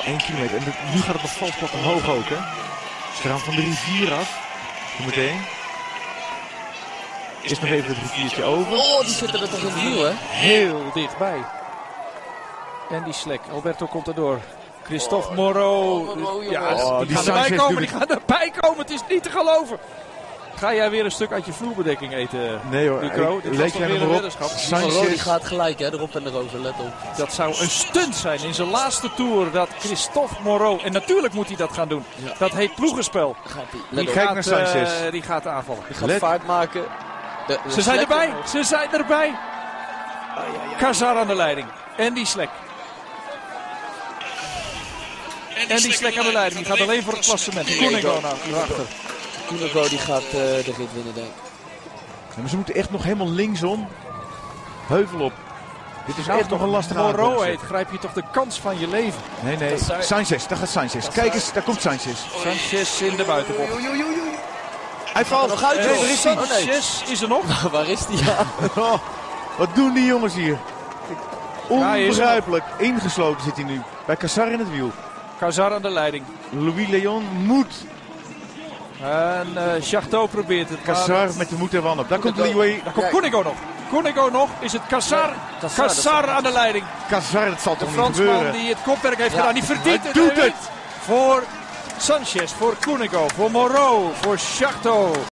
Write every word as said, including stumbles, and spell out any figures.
één kilometer. En nu gaat het nog valsplat omhoog ook, hè. Ze gaan van de rivier af. Meteen. Is nog even het riviertje over. Oh, die zitten er toch in het wiel, hè? Heel dichtbij. En die Slek. Alberto komt erdoor. Christophe oh, Moreau. Oh, Moreau ja, oh, die, die gaan erbij komen. Die natuurlijk... gaan erbij komen. Het is niet te geloven. Ga jij weer een stuk uit je vloerbedekking eten? Nee hoor. Ducro? Dit Leek was jij weer nog een op? weddenschap. Moreau die gaat gelijk, hè? Erop en erover. Let op. Dat zou een stunt zijn in zijn laatste tour. Dat Christophe Moreau. En natuurlijk moet hij dat gaan doen. Ja. Dat heet ploegenspel. Gaat hij. Die, Kijk gaat, naar Sanchez. Uh, die gaat aanvallen. Die gaat Let. vaart maken. De, de Ze zijn Slek erbij. omhoog. Ze zijn erbij. Ah, ja, ja. Kazar aan de leiding. En die Slek. En die Slek aan de leiding. Die gaat alleen voor het klassement. Koenigo naar achter. Koenigo die gaat uh, de rit winnen, denk ik. Ja, maar ze moeten echt nog helemaal linksom. Heuvel op. Dit is Nou, echt nog een lastige Moreau aankomst. heet, grijp je toch de kans van je leven. Nee, nee. Sanchez, daar gaat Sanchez. Kijk eens, daar komt Sanchez. Sanchez in de buitenbocht. Hij valt. nog uit, Nee, joh. waar is hij? Sanchez is er nog. Waar is die? Ja. Oh, wat doen die jongens hier? Ja, hij is er Onbegrijpelijk. Ingesloten zit hij nu. Bij Kazar in het wiel. Kazar aan de leiding. Louis Leon moet. En uh, Chateau probeert het. Kazar met de moed en wanhoop. Daar komt Koenigo. Liwei. Daar komt Koenigo nog. Koenigo nog. Is het Kazar? Ja, Kazar, Kazar aan de leiding. Kazar, dat zal De toch niet Fransman gebeuren? die het kopwerk heeft Ja. gedaan. Die verdient Hij het. doet Hij het. wint. Voor Sanchez, voor Koenigo, voor Moreau, voor Chateau.